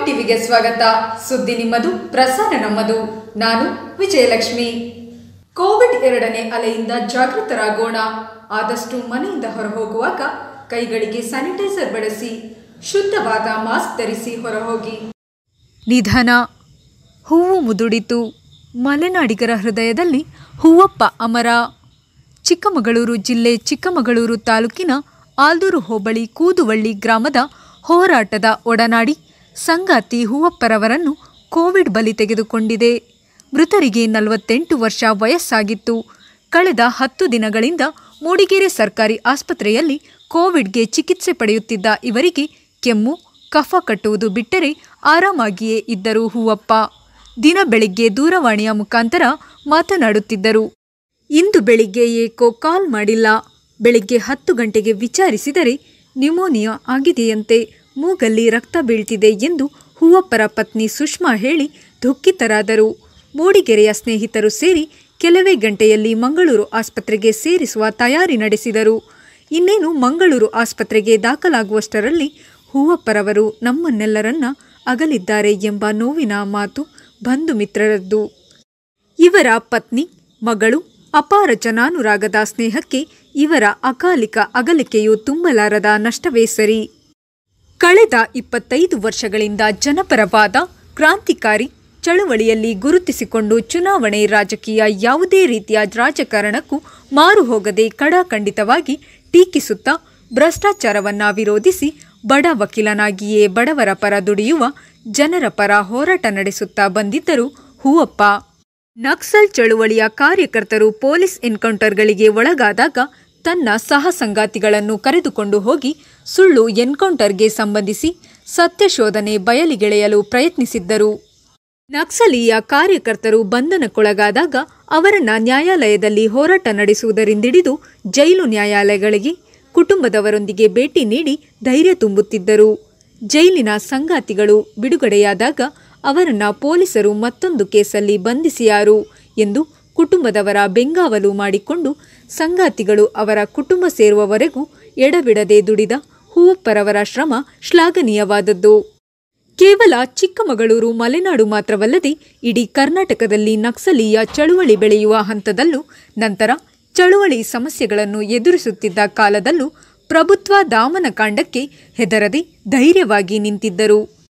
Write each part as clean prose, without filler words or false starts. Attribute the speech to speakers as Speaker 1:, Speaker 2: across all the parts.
Speaker 1: Comment ಟಿವಿಗೆ ಸ್ವಾಗತ. ಸುದ್ದಿ ನಿಮ್ಮದು, ಪ್ರಸಾರ ನಮ್ಮದು. ನಾನು ವಿಜಯಲಕ್ಷ್ಮಿ. ಕೋವಿಡ್ 2ನೇ ಅಲೆಯಿಂದ ಜಾಗೃತರಾಗೋಣ. ಆದಷ್ಟು ಮನೆಯಿಂದ ಹೊರಹೋಗುವಾಗ ಕೈಗಳಿಗೆ ಸ್ಯಾನಿಟೈಸರ್ ಬಳಸಿ, ಶುದ್ಧವಾದ ಮಾಸ್ಕ್ ಧರಿಸಿ ಹೊರಹೋಗಿ. ನಿಧನ. ಹೂವು ಮುದುಡಿತು. ಮಲೆನಾಡಿಗರ ಹೃದಯದಲ್ಲಿ ಹೂವಪ್ಪ ಅಮರ. ಚಿಕ್ಕಮಗಳೂರು ಜಿಲ್ಲೆ ಚಿಕ್ಕಮಗಳೂರು ತಾಲೂಕಿನ ಆಲ್ದೂರು ಹೋಬಳಿ ಕೂದುವಳ್ಳಿ ಗ್ರಾಮದ ಹೋರಾಟದ ಒಡನಾಡಿ ಸಂಗಾತಿ ಹೂವಪ್ಪರವರನ್ನು ಕೋವಿಡ್ ಬಲಿ ತೆಗೆದುಕೊಂಡಿದೆ. ಮೃತರಿಗೆ 48 ವರ್ಷ ವಯಸ್ಸಾಗಿತ್ತು. ಕಳೆದ 10 ದಿನಗಳಿಂದ ಮೂಡಿಗೆರೆ ಸರ್ಕಾರಿ ಆಸ್ಪತ್ರೆಯಲ್ಲಿ ಕೋವಿಡ್ಗೆ ಚಿಕಿತ್ಸೆ ಪಡೆಯುತ್ತಿದ್ದ ಇವರಿಗೆ ಕೆಮ್ಮು, ಕಫ ಕಟ್ಟುವುದು ಬಿಟ್ಟರೆ ಆರಾಮಾಗಿಯೇ ಇದ್ದರು ಹೂವಪ್ಪ. ದಿನ ಬೆಳಿಗ್ಗೆ ದೂರವಾಣಿಯ ಮುಖಾಂತರ ಮಾತನಾಡುತ್ತಿದ್ದರು. ಇಂದು ಬೆಳಿಗ್ಗೆ ಏಕೋ ಕಾಲ್ ಮಾಡಿಲ್ಲ. ಬೆಳಿಗ್ಗೆ 10 ಗಂಟೆಗೆ ವಿಚಾರಿಸಿದರೆ ನ್ಯುಮೋನಿಯಾ ಆಗಿದೆಯಂತೆ, ಮೂಗಲ್ಲಿ ರಕ್ತ ಬೀಳ್ತಿದೆ ಎಂದು ಹೂವಪ್ಪರ ಪತ್ನಿ ಸುಷ್ಮಾ ಹೇಳಿ ದುಃಖಿತರಾದರು. ಮೂಡಿಗೆರೆಯ ಸ್ನೇಹಿತರು ಸೇರಿ ಕೆಲವೇ ಗಂಟೆಯಲ್ಲಿ ಮಂಗಳೂರು ಆಸ್ಪತ್ರೆಗೆ ಸೇರಿಸುವ ತಯಾರಿ ನಡೆಸಿದರು. ಇನ್ನೇನು ಮಂಗಳೂರು ಆಸ್ಪತ್ರೆಗೆ ದಾಖಲಾಗುವಷ್ಟರಲ್ಲಿ ಹೂವಪ್ಪರವರು ನಮ್ಮನ್ನೆಲ್ಲರನ್ನ ಅಗಲಿದ್ದಾರೆ ಎಂಬ ನೋವಿನ ಮಾತು ಬಂಧು ಮಿತ್ರರದ್ದು. ಇವರ ಪತ್ನಿ, ಮಗಳು ಅಪಾರ ಜನಾನುರಾಗದ ಸ್ನೇಹಕ್ಕೆ ಇವರ ಅಕಾಲಿಕ ಅಗಲಿಕೆಯು ತುಂಬಲಾರದ ನಷ್ಟವೇ ಸರಿ. ಕಳೆದ 25 ವರ್ಷಗಳಿಂದ ಜನಪರವಾದ ಕ್ರಾಂತಿಕಾರಿ ಚಳುವಳಿಯಲ್ಲಿ ಗುರುತಿಸಿಕೊಂಡು ಚುನಾವಣೆ ರಾಜಕೀಯ ಯಾವುದೇ ರೀತಿಯ ರಾಜಕಾರಣಕ್ಕೂ ಮಾರು ಹೋಗದೆ ಕಡಾಖಂಡಿತವಾಗಿ ಟೀಕಿಸುತ್ತಾ ಭ್ರಷ್ಟಾಚಾರವನ್ನು ವಿರೋಧಿಸಿ ಬಡ ವಕೀಲನಾಗಿಯೇ ಬಡವರ ಪರ ದುಡಿಯುವ ಜನರ ಪರ ಹೋರಾಟ ನಡೆಸುತ್ತಾ ಬಂದಿದ್ದರು ಹೂವಪ್ಪ. ನಕ್ಸಲ್ ಚಳುವಳಿಯ ಕಾರ್ಯಕರ್ತರು ಪೊಲೀಸ್ ಎನ್ಕೌಂಟರ್ಗಳಿಗೆ ಒಳಗಾದಾಗ ತನ್ನ ಸಹ ಸಂಗಾತಿಗಳನ್ನು ಕರೆದುಕೊಂಡು ಹೋಗಿ ಸುಳ್ಳು ಎನ್ಕೌಂಟರ್ಗೆ ಸಂಬಂಧಿಸಿ ಸತ್ಯಶೋಧನೆ ಬಯಲಿಗೆಳೆಯಲು ಪ್ರಯತ್ನಿಸಿದ್ದರು. ನಕ್ಸಲೀಯ ಕಾರ್ಯಕರ್ತರು ಬಂಧನಕ್ಕೊಳಗಾದಾಗ ಅವರನ್ನ ನ್ಯಾಯಾಲಯದಲ್ಲಿ ಹೋರಾಟ ನಡೆಸುವುದರಿಂದಿಡಿದು ಜೈಲು ನ್ಯಾಯಾಲಯಗಳಿಗೆ ಕುಟುಂಬದವರೊಂದಿಗೆ ಭೇಟಿ ನೀಡಿ ಧೈರ್ಯ ತುಂಬುತ್ತಿದ್ದರು. ಜೈಲಿನ ಸಂಗಾತಿಗಳು ಬಿಡುಗಡೆಯಾದಾಗ ಅವರನ್ನ ಪೊಲೀಸರು ಮತ್ತೊಂದು ಕೇಸಲ್ಲಿ ಬಂಧಿಸಿಯಾರು ಎಂದು ಕುಟುಂಬದವರ ಬೆಂಗಾವಲು ಮಾಡಿಕೊಂಡು ಸಂಗಾತಿಗಳು ಅವರ ಕುಟುಂಬ ಸೇರುವವರೆಗೂ ಎಡಬಿಡದೆ ದುಡಿದ ಹೂವಪ್ಪರವರ ಶ್ರಮ ಶ್ಲಾಘನೀಯವಾದದ್ದು. ಕೇವಲ ಚಿಕ್ಕಮಗಳೂರು, ಮಲೆನಾಡು ಮಾತ್ರವಲ್ಲದೆ ಇಡೀ ಕರ್ನಾಟಕದಲ್ಲಿ ನಕ್ಸಲೀಯ ಚಳುವಳಿ ಬೆಳೆಯುವ ಹಂತದಲ್ಲೂ, ನಂತರ ಚಳುವಳಿ ಸಮಸ್ಯೆಗಳನ್ನು ಎದುರಿಸುತ್ತಿದ್ದ ಕಾಲದಲ್ಲೂ ಪ್ರಭುತ್ವ ದಾಮನಕಾಂಡಕ್ಕೆ ಹೆದರದೆ ಧೈರ್ಯವಾಗಿ ನಿಂತಿದ್ದರು.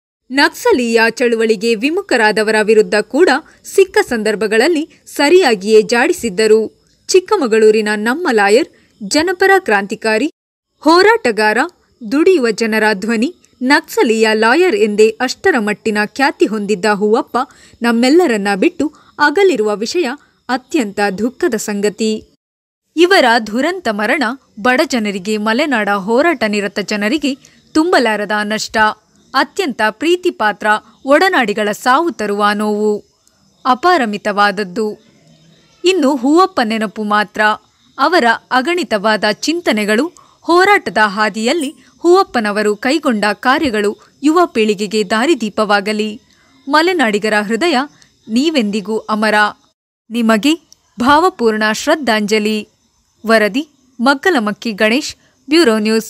Speaker 1: ನಕ್ಸಲೀಯ ಚಳುವಳಿಗೆ ವಿಮುಖರಾದವರ ವಿರುದ್ಧ ಕೂಡ ಸಿಕ್ಕ ಸಂದರ್ಭಗಳಲ್ಲಿ ಸರಿಯಾಗಿಯೇ ಜಾಡಿಸಿದ್ದರು. ಚಿಕ್ಕಮಗಳೂರಿನ ನಮ್ಮ ಲಾಯರ್, ಜನಪರ ಕ್ರಾಂತಿಕಾರಿ, ಹೋರಾಟಗಾರ, ದುಡಿಯುವ ಜನರ ಧ್ವನಿ, ನಕ್ಸಲೀಯ ಲಾಯರ್ ಎಂದೇ ಅಷ್ಟರ ಮಟ್ಟಿನ ಖ್ಯಾತಿ ಹೊಂದಿದ್ದ ಹೂವಪ್ಪ ನಮ್ಮೆಲ್ಲರನ್ನ ಬಿಟ್ಟು ಅಗಲಿರುವ ವಿಷಯ ಅತ್ಯಂತ ದುಃಖದ ಸಂಗತಿ. ಇವರ ದುರಂತ ಮರಣ ಬಡ ಜನರಿಗೆ, ಮಲೆನಾಡ ಹೋರಾಟ ನಿರತ ಜನರಿಗೆ ತುಂಬಲಾರದ ನಷ್ಟ. ಅತ್ಯಂತ ಪ್ರೀತಿಪಾತ್ರ ಒಡನಾಡಿಗಳ ಸಾವು ತರುವ ನೋವು ಅಪಾರಮಿತವಾದದ್ದು. ಇನ್ನು ಹೂವಪ್ಪ ನೆನಪು ಮಾತ್ರ. ಅವರ ಅಗಣಿತವಾದ ಚಿಂತನೆಗಳು, ಹೋರಾಟದ ಹಾದಿಯಲ್ಲಿ ಹೂವಪ್ಪನವರು ಕೈಗೊಂಡ ಕಾರ್ಯಗಳು ಯುವ ಪೀಳಿಗೆಗೆ ದಾರಿದೀಪವಾಗಲಿ. ಮಲೆನಾಡಿಗರ ಹೃದಯ ನೀವೆಂದಿಗೂ ಅಮರ. ನಿಮಗೆ ಭಾವಪೂರ್ಣ ಶ್ರದ್ಧಾಂಜಲಿ. ವರದಿ ಮಗ್ಗಲಮಕ್ಕಿ ಗಣೇಶ್, ಬ್ಯೂರೋ ನ್ಯೂಸ್.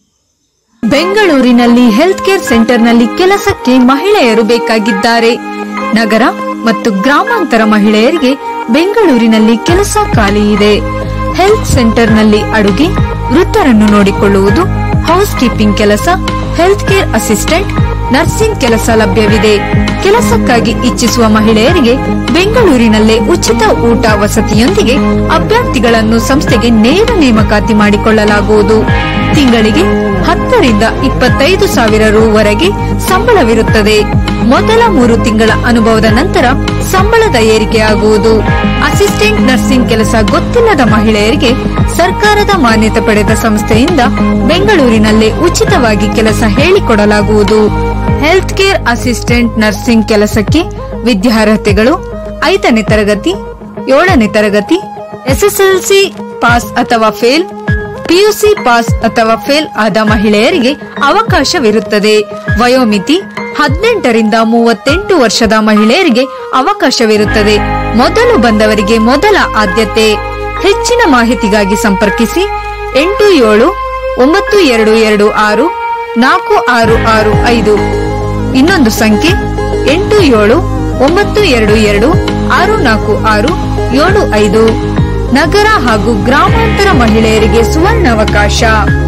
Speaker 1: ಬೆಂಗಳೂರಿನಲ್ಲಿ ಹೆಲ್ತ್ ಕೇರ್ ಸೆಂಟರ್ನಲ್ಲಿ ಕೆಲಸಕ್ಕೆ ಮಹಿಳೆಯರು ಬೇಕಾಗಿದ್ದಾರೆ. ನಗರ ಮತ್ತು ಗ್ರಾಮಾಂತರ ಮಹಿಳೆಯರಿಗೆ ಬೆಂಗಳೂರಿನಲ್ಲಿ ಕೆಲಸ ಖಾಲಿ ಇದೆ. ಹೆಲ್ತ್ ಸೆಂಟರ್ನಲ್ಲಿ ಅಡುಗೆ, ವೃತ್ತರನ್ನು ನೋಡಿಕೊಳ್ಳುವುದು, ಹೌಸ್ ಕೀಪಿಂಗ್ ಕೆಲಸ, ಹೆಲ್ತ್ ಕೇರ್ ಅಸಿಸ್ಟೆಂಟ್, ನರ್ಸಿಂಗ್ ಕೆಲಸ ಲಭ್ಯವಿದೆ. ಕೆಲಸಕ್ಕಾಗಿ ಇಚ್ಛಿಸುವ ಮಹಿಳೆಯರಿಗೆ ಬೆಂಗಳೂರಿನಲ್ಲೇ ಉಚಿತ ಊಟ ವಸತಿಯೊಂದಿಗೆ ಅಭ್ಯರ್ಥಿಗಳನ್ನು ಸಂಸ್ಥೆಗೆ ನೇರ ನೇಮಕಾತಿ ಮಾಡಿಕೊಳ್ಳಲಾಗುವುದು. ತಿಂಗಳಿಗೆ 10 ರಿಂದ 25 ಸಾವಿರ ರೂ.ವರೆಗೆ ಸಂಬಳವಿರುತ್ತದೆ. ಮೊದಲ 3 ತಿಂಗಳ ಅನುಭವದ ನಂತರ ಸಂಬಳದ ಏರಿಕೆಯಾಗುವುದು. ಅಸಿಸ್ಟೆಂಟ್ ನರ್ಸಿಂಗ್ ಕೆಲಸ ಗೊತ್ತಿಲ್ಲದ ಮಹಿಳೆಯರಿಗೆ ಸರ್ಕಾರದ ಮಾನ್ಯತೆ ಪಡೆದ ಸಂಸ್ಥೆಯಿಂದ ಬೆಂಗಳೂರಿನಲ್ಲೇ ಉಚಿತವಾಗಿ ಕೆಲಸ ಹೇಳಿಕೊಡಲಾಗುವುದು. ಹೆಲ್ತ್ ಕೇರ್ ಅಸಿಸ್ಟೆಂಟ್ ನರ್ಸಿಂಗ್ ಕೆಲಸಕ್ಕೆ ವಿದ್ಯಾರ್ಹತೆಗಳು 5ನೇ ತರಗತಿ, 7ನೇ ತರಗತಿ, ಎಸ್ಎಸ್ಎಲ್ಸಿ ಪಾಸ್ ಅಥವಾ ಫೇಲ್, ಪಿಯುಸಿ ಪಾಸ್ ಅಥವಾ ಫೇಲ್ ಆದ ಮಹಿಳೆಯರಿಗೆ ಅವಕಾಶವಿರುತ್ತದೆ. ವಯೋಮಿತಿ 18 ರಿಂದ 38 ವರ್ಷದ ಮಹಿಳೆಯರಿಗೆ ಅವಕಾಶವಿರುತ್ತದೆ. ಮೊದಲು ಬಂದವರಿಗೆ ಮೊದಲ ಆದ್ಯತೆ. ಹೆಚ್ಚಿನ ಮಾಹಿತಿಗಾಗಿ ಸಂಪರ್ಕಿಸಿ 8792264665. ಇನ್ನೊಂದು ಸಂಖ್ಯೆ 8792264675. ನಗರ ಹಾಗೂ ಗ್ರಾಮಾಂತರ ಮಹಿಳೆಯರಿಗೆ ಸುವರ್ಣಾವಕಾಶ.